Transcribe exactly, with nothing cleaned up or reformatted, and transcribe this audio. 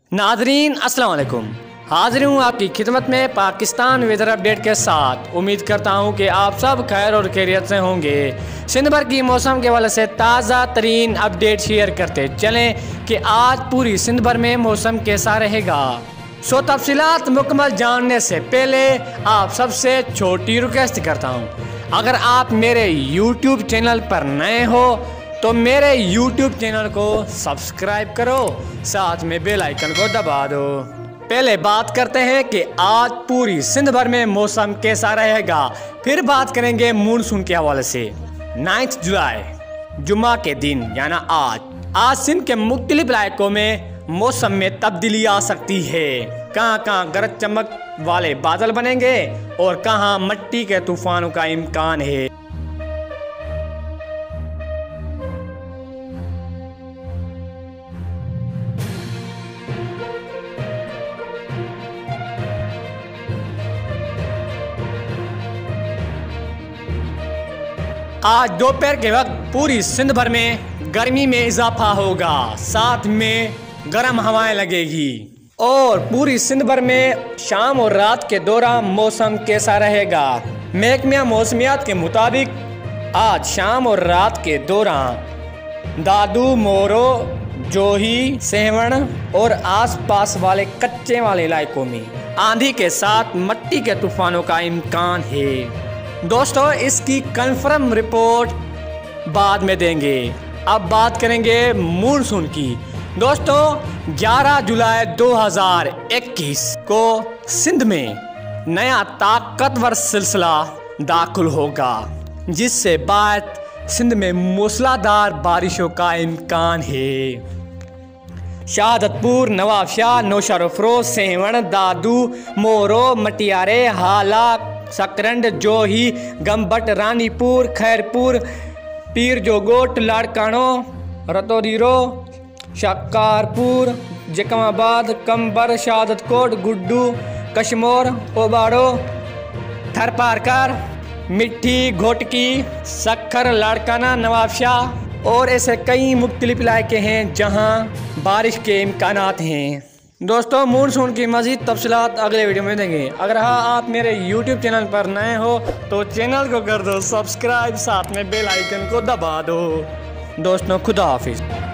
Nadreen अस्सलाम वालेकुम। हाजिर हूँ आपकी खिदमत में पाकिस्तान वेदर अपडेट के साथ। उम्मीद करता हूँ कि आप सब खैर और खैरियत से होंगे। सिंध भर की मौसम के हवाले से ताज़ा तरीन अपडेट शेयर करते चलें कि आज पूरी सिंध भर में मौसम कैसा रहेगा। सो तफसीलात मुकम्मल जानने से पहले आप सबसे छोटी रिक्वेस्ट करता हूँ, अगर आप मेरे यूट्यूब चैनल पर नए हो तो मेरे यूट्यूब चैनल को सब्सक्राइब करो, साथ में बेल आइकन को दबा दो। पहले बात करते हैं कि आज पूरी सिंध भर में मौसम कैसा रहेगा, फिर बात करेंगे मानसून के हवाले से। नाइन्थ जुलाई जुम्मा के दिन यानी आज आज सिंध के मुख्तलिफ इलाकों में मौसम में तब्दीली आ सकती है। कहाँ कहाँ गरज चमक वाले बादल बनेंगे और कहाँ मिट्टी के तूफानों का इम्कान है। आज दोपहर के वक्त पूरी सिंध भर में गर्मी में इजाफा होगा, साथ में गर्म हवाएं लगेगी। और पूरी सिंध भर में शाम और रात के दौरान मौसम कैसा रहेगा। महकमा मौसमियात के मुताबिक आज शाम और रात के दौरान दादू, मोरो, जोही, सेवण और आसपास वाले कच्चे वाले इलाकों में आंधी के साथ मिट्टी के तूफानों का इम्कान है। दोस्तों, इसकी कंफर्म रिपोर्ट बाद में देंगे। अब बात करेंगे मानसून की। दोस्तों, ग्यारह जुलाई दो हज़ार इक्कीस को सिंध में नया ताकतवर सिलसिला दाखिल होगा, जिससे बाद सिंध में मूसलाधार बारिशों का इम्कान है। शहादतपुर, नवाबशाह, नौशहर-ओ-फरोज, सेवण, दादू, मोरो, मटियारे, हाला, सकरंड, जोही, गंबट, रानीपुर, खैरपुर, पीर जोगोट, लाड़कानो, रतोदीरो, शक्कारपुर, जकमाबाद, कंबर, शहादतकोट, गुड्डू, कशमोर, ओबाड़ो, थरपारकर, मिट्टी, घोटकी, सक्खर, लाड़काना, नवाबशाह और ऐसे कई मुख्तलिफ इलाके हैं जहां बारिश के इम्कानात हैं। दोस्तों, मानसून की मज़ीद तफसीलात अगले वीडियो में देंगे। अगर हाँ आप मेरे यूट्यूब चैनल पर नए हो तो चैनल को कर दो सब्सक्राइब, साथ में बेल आइकन को दबा दो। दोस्तों, खुदा हाफिज़।